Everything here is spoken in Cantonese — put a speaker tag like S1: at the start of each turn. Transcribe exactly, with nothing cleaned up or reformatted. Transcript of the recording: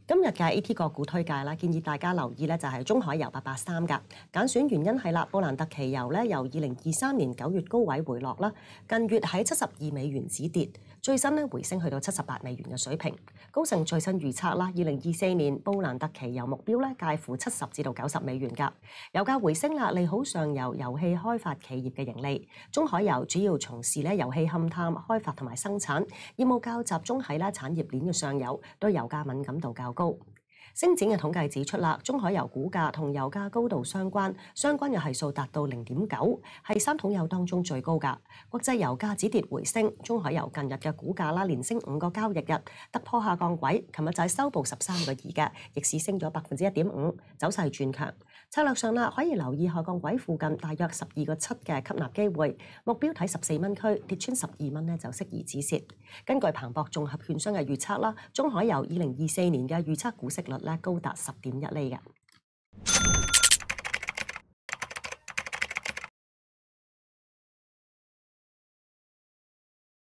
S1: 今日嘅 A T 個股推介啦，建議大家留意咧就係中海油八八三㗎。揀選原因係啦，布蘭特期油咧由二零二三年九月高位回落啦，近月喺七十二美元止跌，最新咧回升去到七十八美元嘅水平。高盛最新預測啦，二零二四年布蘭特期油目標咧介乎七十至到九十美元㗎。油價回升啦，利好上游油氣開發企業嘅盈利。中海油主要從事咧油氣勘探、開發同埋生產業務，較集中喺咧產業鏈嘅上游，對油價敏感度較高。星展嘅統計指出啦，中海油股價同油價高度相關，相關嘅係數達到零點九，係三桶油當中最高㗎。國際油價止跌回升，中海油近日嘅股價啦連升五個交易日，突破下降軌，琴日就係收報十三個二嘅，逆市升咗百分之一點五，走勢轉強。策略上啦，可以留意下降軌附近大約十二個七嘅吸納機會，目標睇十四蚊區，跌穿十二蚊咧就適宜止蝕。根據彭博綜合券商嘅預測啦，中海油二零二四年嘅預測股息率咧高達十點一厘嘅。